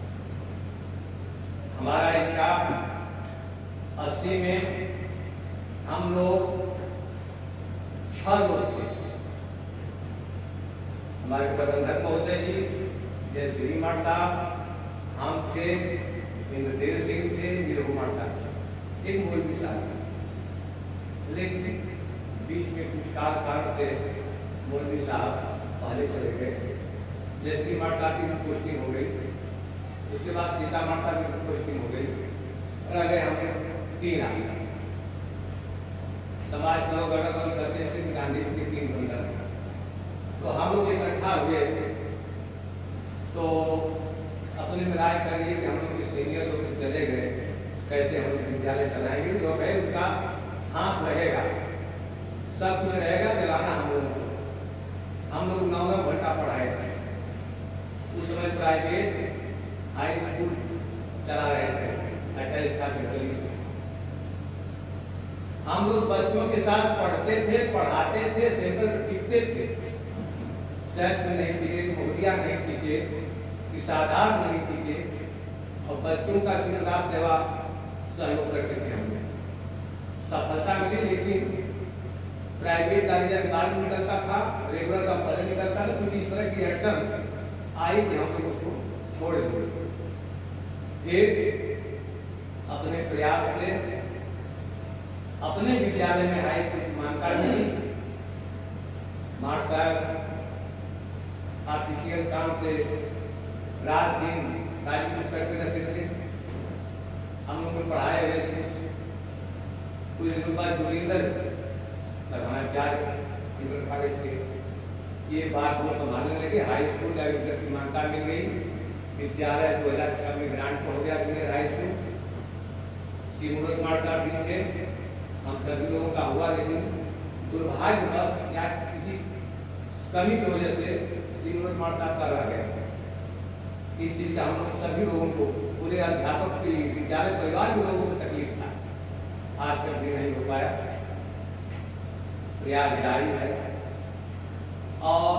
हमारा स्टाफ अस्सी में हम लोग छह लोग थे। हमारे प्रबंधक महोदय जी, जय श्रीमान साहब, हम थे, इंद्रदेव सिंह थे, नीरकुमार साहब, एक मौलवी साहब। लेकिन बीच में कुछ काल कारण से मौलवी साहब पहले चले गए। जय श्रीमान साहब की पोस्टिंग हो गई, उसके बाद सीता माता की पोस्टिंग हो गई, और अगले हम तीन आ गए। समाज में लोग अलग अलग करते सिर्फ गांधी जी के तीन बंदा, तो हम लोग इकट्ठा हुए तो अपने में राय कर लिए कि हम लोग के सीनियर लोग चले गए, कैसे हम लोग विद्यालय चलाएंगे। जो है उनका हाथ रहेगा, सब कुछ रहेगा, चलाना हम लोगों को। हम लोग नौ नौ घंटा पढ़ाए थे। उस समय प्राइवेट हाई स्कूल चला रहे थे, अटैच था बिल्कुल। हम लोग बच्चों के साथ पढ़ते थे, पढ़ाते थे, सेंटर पर टिकते थे, सैफ नहीं टिके, मोहरिया नहीं टिके, किसादार नहीं टिके, और बच्चों का दिन रात सेवा सहयोग करते थे। हमें सफलता मिली, लेकिन प्राइवेट का रिजल्ट बाद में निकलता था, रेगुलर का पहले निकलता था। कुछ इस तरह की अड़चन आई कि हम लोग उसको छोड़ दिए। फिर अपने प्रयास से अपने विद्यालय में हाई स्कूल की मान्यता मिली। मार साहब ऑफिशियल काम से रात दिन कार्यक्रम करते रहते थे। हम लोग को पढ़ाए हुए थे। कुछ दिनों बाद जोगिंदर कॉलेज के ये बात वो संभालने लगे। हाई स्कूल डायरेक्टर की मान्यता मिल गई। विद्यालय दो हजार छह में ग्रांट हो गया junior high school. Shri Manoj Kumar साहब भी थे, हम सभी लोगों का हुआ, लेकिन दुर्भाग्यवश या किसी कमी की वजह से श्री मनोज कुमार साहब का रह गया। इस चीज़ का हम लोग सभी लोगों को, पूरे अध्यापक की, विद्यालय परिवार के लोगों को तकलीफ था। आज तक भी नहीं हो पाया, प्रयास जारी है। और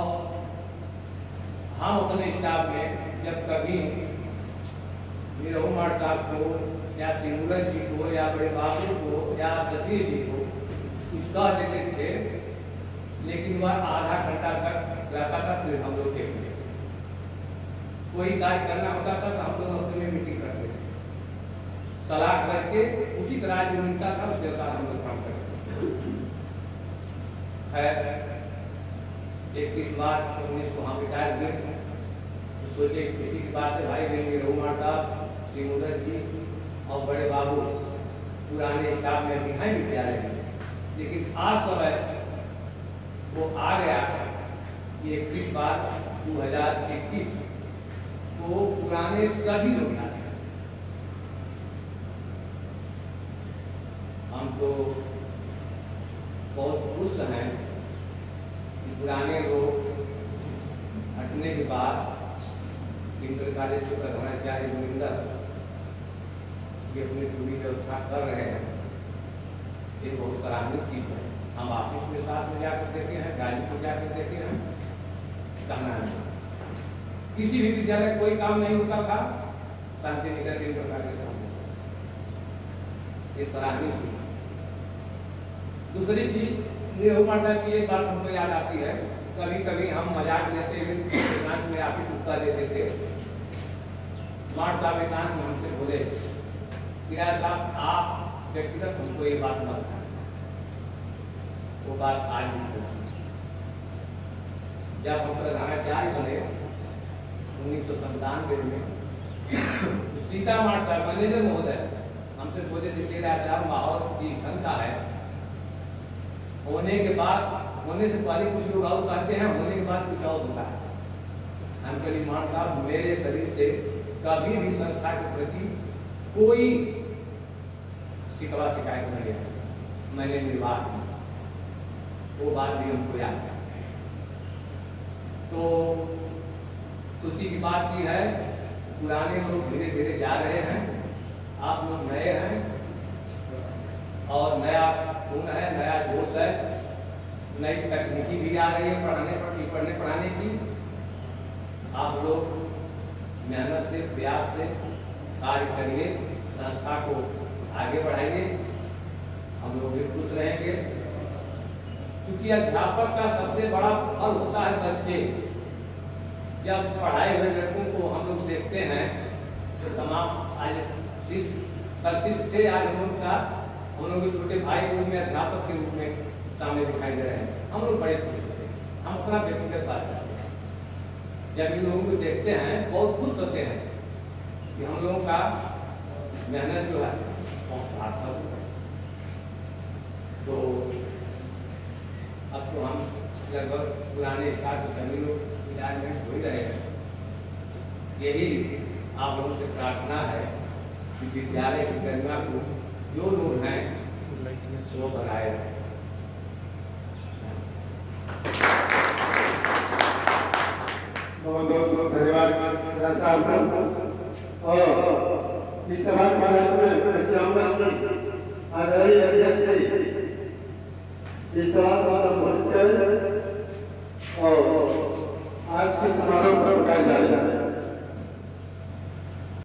हम अपने स्टाफ में जब कभी नीरकुमार साहब को या सिंगुलर जी को या बड़े बाबू को या सतीश जी को कुछ कह देते थे, लेकिन वह आधा घंटा तक रहता था, फिर हम लोग देखते कोई कार्य करना होता था तो हम लोग अपने में मीटिंग करते थे, सलाह करके उचित राय जो मिलता था उसके साथ हम लोग काम करते है। इक्कीस मार्च उन्नीस को हम रिटायर हुए, तो सोचे किसी की बात है भाई बहन नीरकुमार साहब, श्रीमुदर जी और बड़े बाबू पुराने स्टाफ में भी हैं विद्यालय में, लेकिन आज समय वो आ गया कि इक्कीस मार्च दो हजार इक्कीस को पुराने सभी लोग आ गए। हम तो बहुत खुश हैं कि पुराने लोग हटने के बाद इंटर कॉलेज के प्रधानाचार्य जोगिंदर ये अपनी पूरी व्यवस्था कर रहे हैं। ये बहुत सराहनीय चीज है। हम ऑफिस के साथ में जाकर देखे हैं, गाड़ी को जाकर देखे हैं, कहना है किसी भी विद्यालय कोई काम नहीं होता था, शांति निकेतन के प्रकार के काम होता। ये सराहनीय चीज। दूसरी चीज, नीरकुमार साहब की एक बात हमको याद आती है। कभी कभी हम मजाक लेते हुए एकांत में ऑफिस उत्तर देते थे। कुमार साहब एकांत में हमसे बोले, किराया साहब आप व्यक्तिगत हमको ये बात मत करें। वो बात आज भी जब हम प्रधानाचार्य बने उन्नीस सौ संतानवे में, सीता मार साहब मैनेजर महोदय हमसे बोले थे, किराया साहब माहौल की घनता है, होने के बाद, होने से पहले कुछ लोग और कहते हैं, होने के बाद कुछ और होता है। हम कलीमान साहब मेरे शरीर से कभी भी संस्था के प्रति कोई शिकवा शिकायत नहीं है, मैंने निर्वाह की, वो बात भी हमको याद है। तो खुशी की बात की है, पुराने लोग धीरे धीरे जा रहे हैं, आप लोग नए हैं और नया खून है, नया जोश है, नई तकनीकी भी आ रही है पढ़ाने पढ़ पढ़ने पढ़ाने की। आप लोग मेहनत से, प्रयास से कार्य करिए, संस्था को आगे बढ़ाइए, हम लोग भी खुश रहेंगे। क्योंकि अध्यापक का सबसे बड़ा फल होता है बच्चे। जब पढ़ाए हुए लड़कों को हम लोग देखते हैं तो तमाम आज शिष्य कल शिष्य थे, आज हम लोग साथ हम लोग के छोटे भाई के रूप में अध्यापक के रूप में सामने दिखाई दे रहे हैं। हम लोग बड़े खुश होते हैं, हम अपना व्यक्तिगत बात करते हैं, जब इन लोगों को देखते हैं बहुत खुश होते हैं कि हम लोगों का मेहनत जो है बहुत सार्थक है। तो अब तो हम लगभग पुराने स्टाफ के सभी लोग इलाज में हो रहे हैं। यही आप लोगों से प्रार्थना है कि विद्यालय की गरिमा को जो लोग हैं वो बनाए रखें। बहुत बहुत धन्यवाद और इस सभा में आदरणीय अध्यक्ष इस सभा